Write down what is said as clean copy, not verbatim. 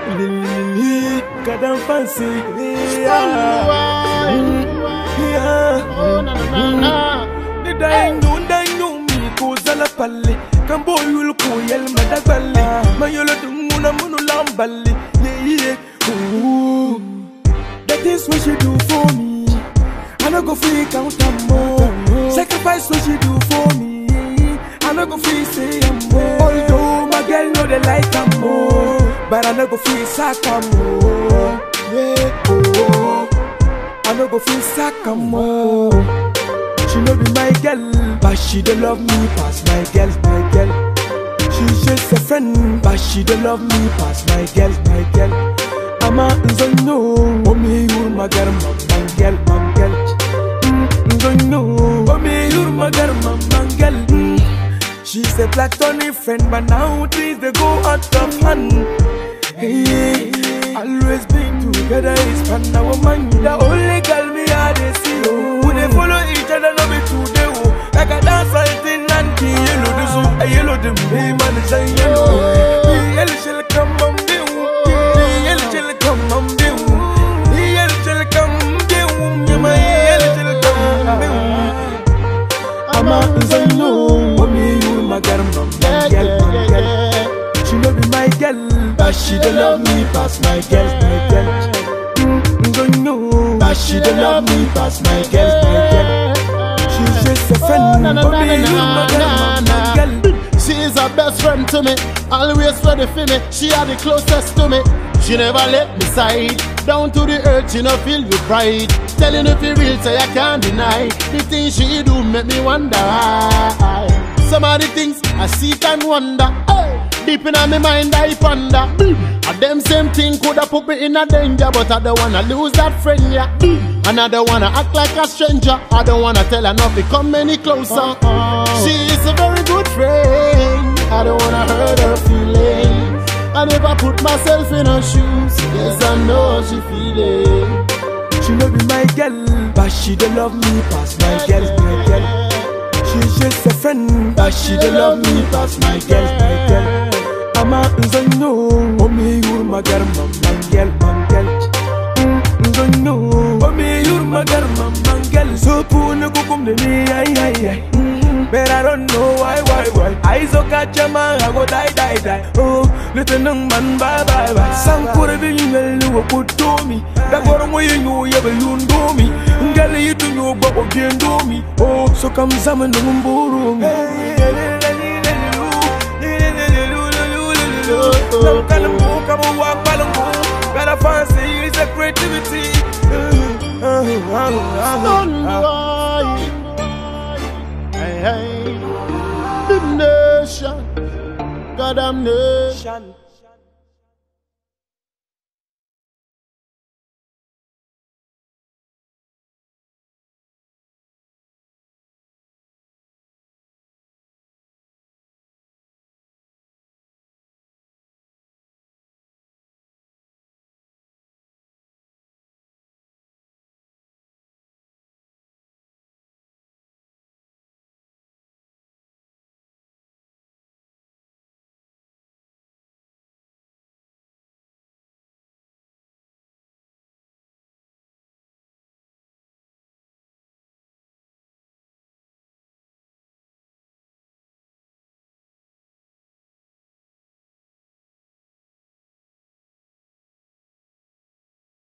God, I'm fancy. The dying me, goes a la palle. Cambo, you'll call Yel Madagale. My yellow Muna Munulambali. Ooh, that is what you do for me. I no go free count and more. Sacrifice what you do for me. I no go free say I'm more. Although my girl know they like I'm more, but I no go free sack I'm more. Yeah, oh, I no go free sack I'm more. She no be my girl, but she don't love me past my girl, my girl. She's just a friend, but she don't love me past my girl, my girl. I'm a no, oh me you're my girl, my girl, my girl. No, oh me you're my girl, my girl. She's a platonic friend, but now things they go out of hand. Hey, always been together is fun. Now woman, the only girl me had to see. Who they follow each other, no be today. Like a dance, I think Nancy yellow the zoo, a yellow the man is a yellow. The yellow shall come on the yellow shall come on the yellow shall come the my yellow shall come. I'm a no, me you my girl, my girl. She no be my girl, but she don't love me past my girl, my girl. No, but she don't love me past my girl, my girl. She's just a friend, but me you my girl, my girl. She is her best friend to me, always ready for me. She are the closest to me. She never let me side. Down to the earth, she no feel you bright. Telling if you real, say I can't deny. The things she do make me wonder why. Some of the things I see and wonder. Deep in my mind I ponder. And them same thing coulda put me in a danger, but I don't wanna lose that friend, yeah. And I don't wanna act like a stranger. I don't wanna tell her not to come any closer. She is a very good friend. I don't wanna hurt her feelings. I never put myself in her shoes. Yes, I know she feel it. She no be my girl, but she don't love me past my girl, my girl. She's just a friend, but she don't love me past my girl, my girl. I'm a no, oh me you're my girl, my girl, my girl. No, oh me you're my girl, my girl. So poor no go come to me, ay. But I don't know why. I so catch a man, I go die. Oh, little young man, bye. Some could have been you put to me. That got away, you know, you do me. Girl, you to know, but you do me. Oh, so come some and no some kind of book, I'm a walk, but I fancy it's a creativity. Hey, the nation, goddamn nation.